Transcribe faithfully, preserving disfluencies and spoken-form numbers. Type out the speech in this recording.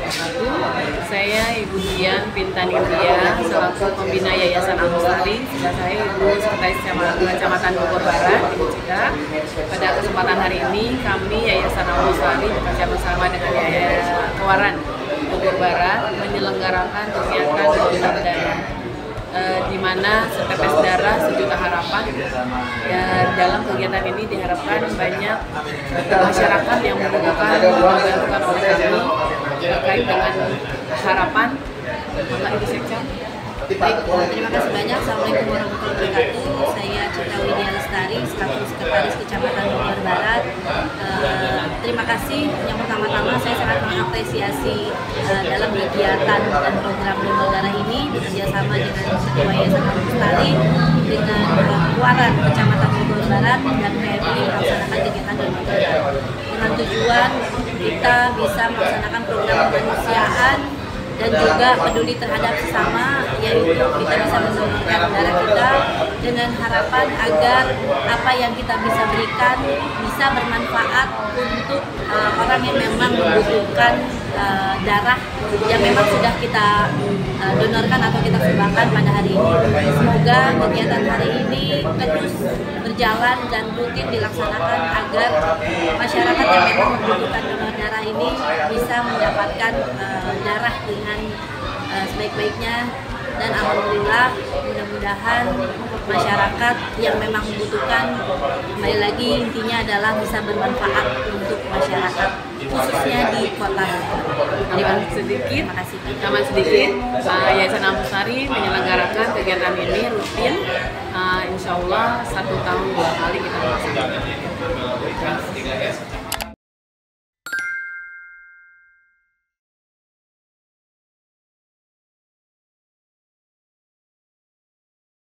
wabarakatuh. Saya Ibu Dian Pintan India selaku pembina Yayasan Al Mustari. Sebelah saya Ibu Sekretaris Kecamatan Bogor Barat, Ibu Cika. Pada kesempatan hari ini kami Yayasan Al Mustari bersama dengan Yayasan Kewaran Bogor Barat menyelenggarakan kegiatan donor darah. Uh, di mana setetes darah sejuta harapan. Dan dalam kegiatan ini diharapkan banyak masyarakat yang membutuhkan dibantukan oleh kami terkait dengan harapan. Bapak Ibu Sekjen. Baik, terima kasih banyak. Assalamualaikum warahmatullahi wabarakatuh. Saya Citra Widya Lestari, selaku Sekretaris Kecamatan Bogor Barat. Uh, terima kasih. Yang pertama-tama saya sangat mengapresiasi uh, dalam kegiatan dan program donor darah ini bekerjasama dengan Ketua Yayasan Al Mustari dengan uh, Kewaran Kecamatan Bogor Barat dan P M I melaksanakan kegiatan donor darah dengan tujuan kita bisa melaksanakan program kemanusiaan dan juga peduli terhadap sesama, yaitu kita bisa mendonorkan darah kita dengan harapan agar apa yang kita bisa berikan bisa bermanfaat untuk uh, orang yang memang membutuhkan uh, darah yang memang sudah kita uh, donorkan atau kita sumbangkan pada hari ini. Semoga kegiatan hari ini terus berjalan dan rutin dilaksanakan agar masyarakat yang memang membutuhkan donor darah ini bisa mendapatkan uh, darah dengan uh, sebaik-baiknya. Dan alhamdulillah, mudah-mudahan masyarakat yang memang membutuhkan, kembali lagi intinya adalah bisa bermanfaat untuk masyarakat, khususnya di kota. Tambahan sedikit, Terima kasih. tambahan sedikit, uh, Yayasan Al Mustari menyelenggarakan kegiatan ini rutin. Uh, insya Allah satu tahun dua kali kita melaksanakan.